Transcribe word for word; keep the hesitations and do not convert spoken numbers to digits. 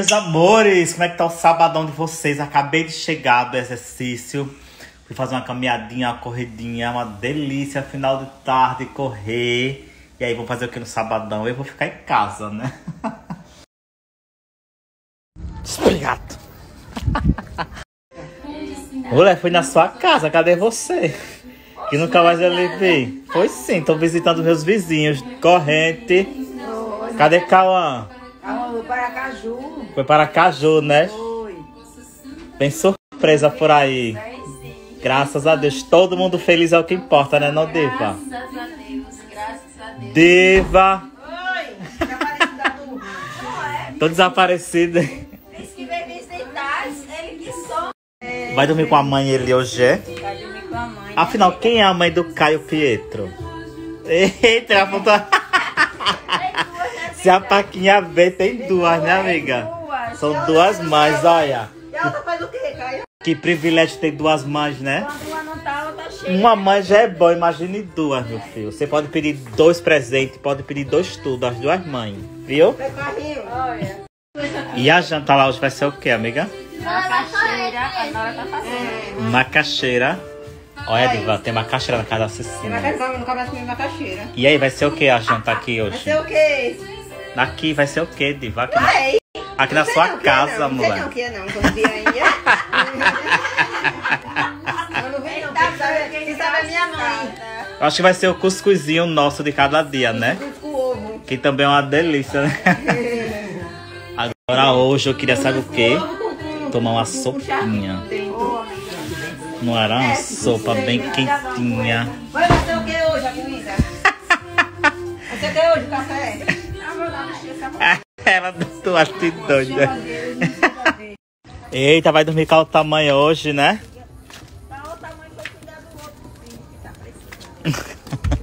meus amores, como é que tá o sabadão de vocês? Acabei de chegar do exercício. Fui fazer uma caminhadinha, uma corridinha, uma delícia, final de tarde, correr. E aí, vou fazer o que no sabadão? Eu vou ficar em casa, né? Obrigado. Olha, fui na sua casa, cadê você? Que nunca mais eu lhe vi. Pois sim, tô visitando meus vizinhos. Corrente. Cadê Cauã? Foi para Caju. Foi para Caju, né? Foi. Bem surpresa por aí. Graças a Deus. Todo mundo feliz é o que importa, né, não, Diva? Graças a Deus, graças a Deus. Diva! Oi, desaparecido da turma. Tô desaparecida. Disse que veio visitar, ele que só. Vai dormir com a mãe ele hoje, é? Vai dormir com a mãe. Afinal, quem é a mãe do Caio Pietro? Eita, ela apontou... Se a Paquinha ver, tem duas, né, amiga? São duas mães, olha. E a outra faz o quê, Caio? Que privilégio ter duas mães, né? Quando uma não tá, outra cheia. Uma mãe já é bom, imagine duas, meu filho. Você pode pedir dois presentes, pode pedir dois tudo, as duas mães, viu? Foi carrinho. Olha. E a janta lá hoje vai ser o quê, amiga? Macaxeira, a Nora tá fazendo. Macaxeira. Olha, Diva, tem macaxeira na casa da Tem Cecília. macaxeira, não começa comigo macaxeira. E aí, vai ser o que a janta aqui Vai hoje? ser o quê? Aqui vai ser o quê, Diva? Aqui na, Ué, aqui na não sei sua não o que é, casa, não. Não sei não o mulher. que é não, quando vi ainda. Eu não vi não, quem sabe, quem sabe é minha mãe. Eu acho que vai ser o cuscuzinho nosso de cada dia, né? Com o ovo. Que também é uma delícia, né? Agora hoje eu queria saber o quê? Tomar uma sopinha. Não era uma sopa bem quentinha. Vai fazer o que hoje, a comida? Vai ser o que hoje, o café? Ela tô até doida. Eita, vai dormir com o tamanho hoje, né? Tá o tamanho que eu cuidar do outro filho que tá precisando.